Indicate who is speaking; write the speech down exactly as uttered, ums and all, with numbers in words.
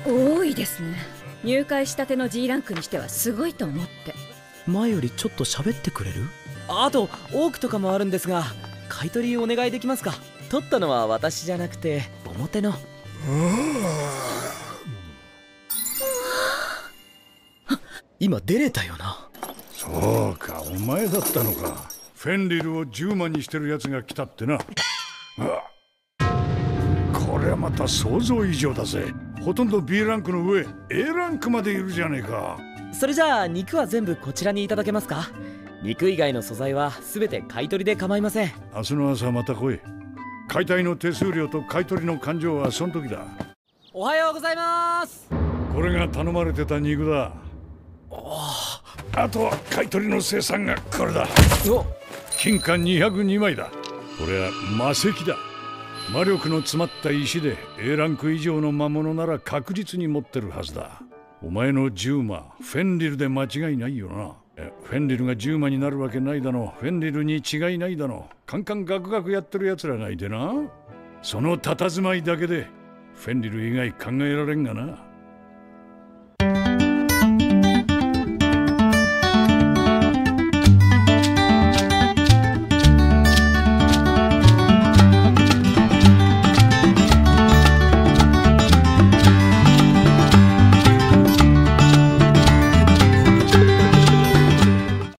Speaker 1: 多いですね。入会したての ジー ランクにしてはすごいと思って。
Speaker 2: 前よりちょっと喋ってくれる？
Speaker 3: あとオークとかもあるんですが、買い取りお願いできますか？取ったのは私じゃなくて表の。
Speaker 2: 今出れたよな。
Speaker 4: そうか、お前だったのか。フェンリルをじゅうまにしてるやつが来たってな。あ、これはまた想像以上だぜ。ほとんど ビー ランクの上 エー ランクまでいるじゃねえか。
Speaker 3: それじゃあ肉は全部こちらにいただけますか？肉以外の素材は全て買い取りで構いません。
Speaker 4: 明日の朝また来い。解体の手数料と買い取りの勘定はその時だ。
Speaker 3: おはようございます。
Speaker 4: これが頼まれてた肉だ。あとは買い取りの生産がこれだ。金貨にひゃくにまいだ。これは魔石だ。魔力の詰まった石で エー ランク以上の魔物なら確実に持ってるはずだ。お前のじゅうまフェンリルで間違いないよな。フェンリルがじゅうまになるわけないだろ。フェンリルに違いないだろ。カンカンガクガクやってるやつらがいてな。その佇まいだけでフェンリル以外考えられんがな。